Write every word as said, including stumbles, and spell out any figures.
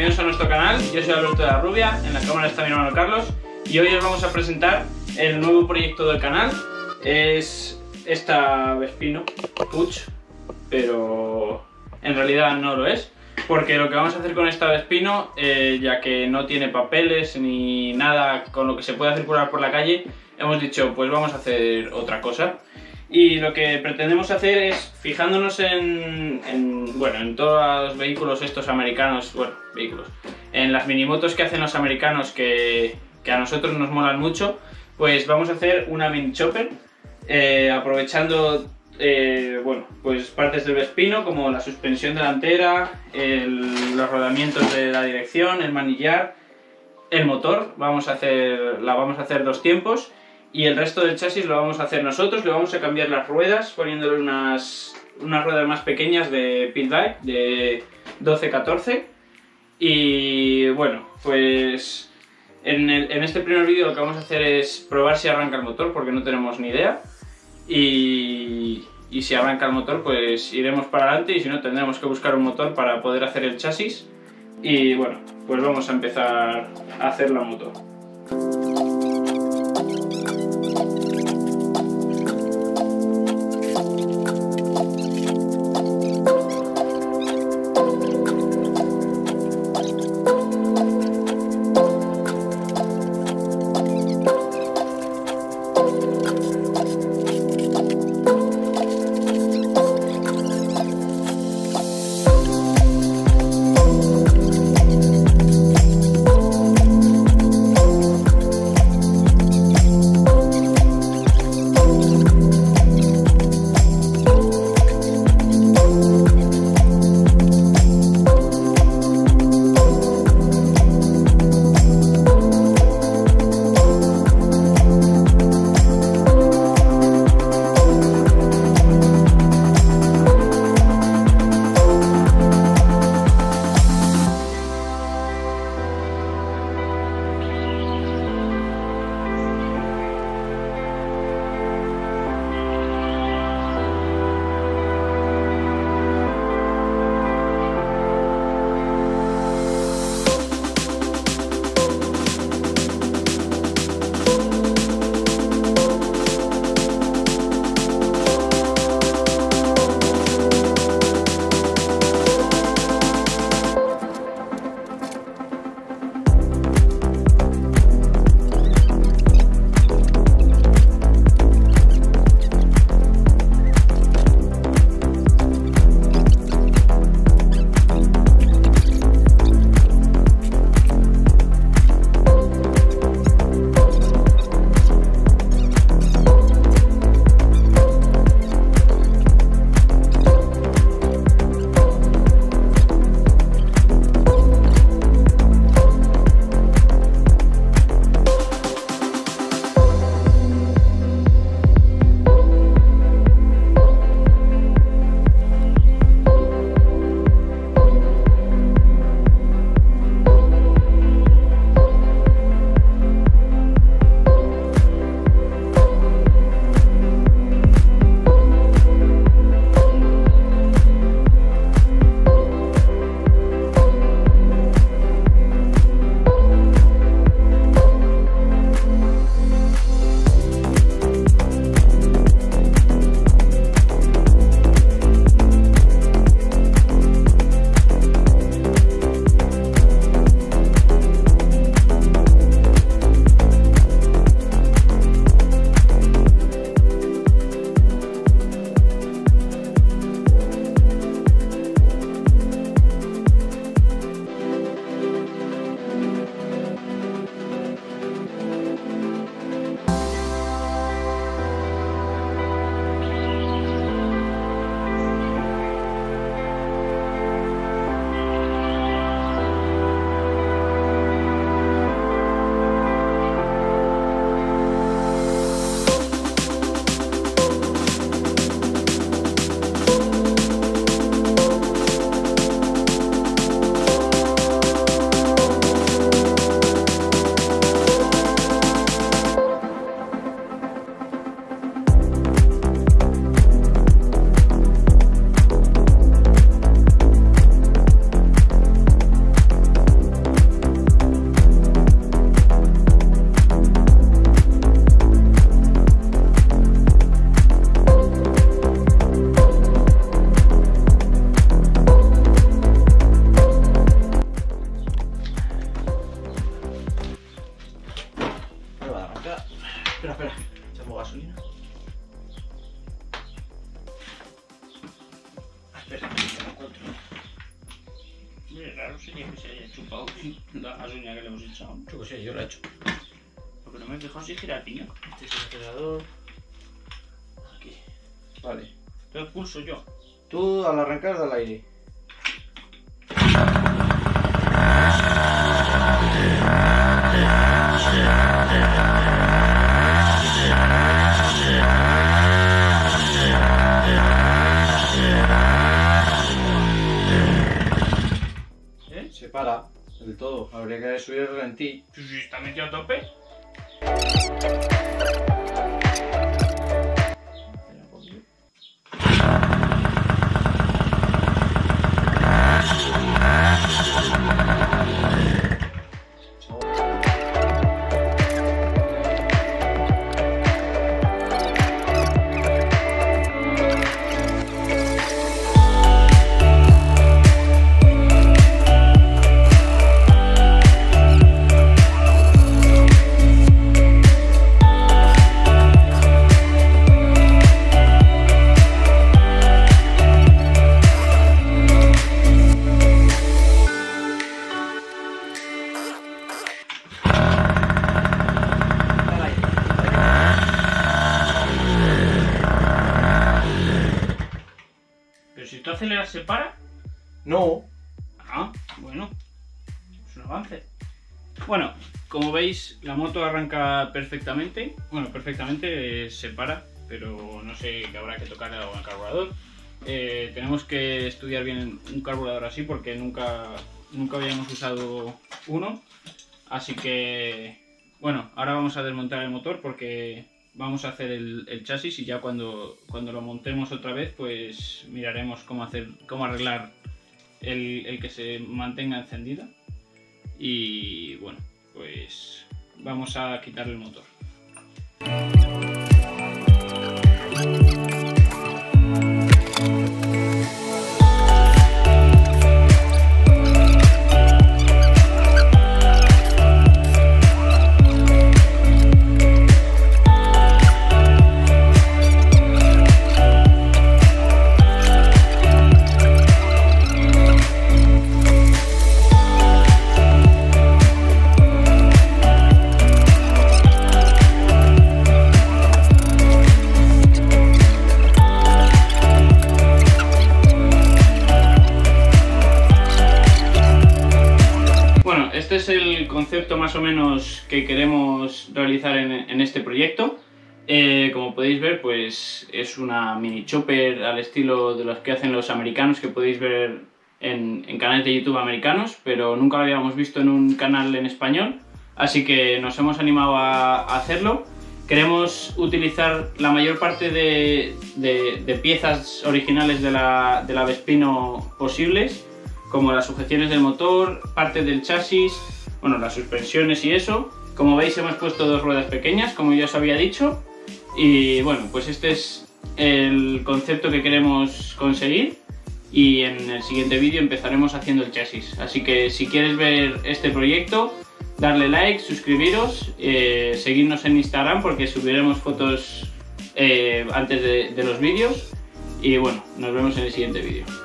bienvenidos a nuestro canal. Yo soy Alberto de la Rubia, en la cámara está mi hermano Carlos y hoy os vamos a presentar el nuevo proyecto del canal. Es esta Vespino Puig, pero en realidad no lo es, porque lo que vamos a hacer con esta Vespino, eh, ya que no tiene papeles ni nada con lo que se pueda circular por la calle, hemos dicho pues vamos a hacer otra cosa. Y lo que pretendemos hacer es, fijándonos en, en, bueno, en todos los vehículos estos americanos, bueno, vehículos, en las minimotos que hacen los americanos que, que a nosotros nos molan mucho, pues vamos a hacer una mini chopper, eh, aprovechando, eh, bueno, pues partes del Vespino como la suspensión delantera, el, los rodamientos de la dirección, el manillar, el motor, vamos a hacer, la vamos a hacer dos tiempos. Y el resto del chasis lo vamos a hacer nosotros, le vamos a cambiar las ruedas poniéndole unas, unas ruedas más pequeñas de pit bike de doce catorce. Y bueno, pues en, el, en este primer vídeo lo que vamos a hacer es probar si arranca el motor, porque no tenemos ni idea. Y, y si arranca el motor pues iremos para adelante, y si no tendremos que buscar un motor para poder hacer el chasis. Y bueno, pues vamos a empezar a hacer la moto. Echamos gasolina. Espera, que no encuentro. Es raro sería que se haya chupado la gasolina que le hemos echado. Yo que sé, yo la he hecho. Porque no me he fijado si gira el piñón. Este es el acelerador. Aquí. Vale. Entonces pulso yo. Tú al arrancar dale aire. ¿Eh? Se para del todo. Habría que subir el ralentí. Pues si está metido a tope. Pero si tú aceleras, ¿se para? No. Ah, bueno. Es un avance. Bueno, como veis, la moto arranca perfectamente. Bueno, perfectamente eh, se para, pero no sé que habrá que tocarle algo al carburador. Eh, tenemos que estudiar bien un carburador así porque nunca, nunca habíamos usado uno. Así que, bueno, ahora vamos a desmontar el motor porque vamos a hacer el, el chasis y ya cuando, cuando lo montemos otra vez, pues miraremos cómo, hacer, cómo arreglar el, el que se mantenga encendida. Y bueno, pues vamos a quitar el motor. Este es el concepto más o menos que queremos realizar en, en este proyecto. Eh, como podéis ver, pues es una mini chopper al estilo de los que hacen los americanos, que podéis ver en, en canales de YouTube americanos, pero nunca lo habíamos visto en un canal en español, así que nos hemos animado a, a hacerlo. Queremos utilizar la mayor parte de, de, de piezas originales de la, de la Vespino posibles, como las sujeciones del motor, parte del chasis, bueno, las suspensiones y eso. Como veis, hemos puesto dos ruedas pequeñas, como ya os había dicho. Y bueno, pues este es el concepto que queremos conseguir. Y en el siguiente vídeo empezaremos haciendo el chasis. Así que si quieres ver este proyecto, darle like, suscribiros, eh, seguirnos en Instagram porque subiremos fotos eh, antes de, de los vídeos. Y bueno, nos vemos en el siguiente vídeo.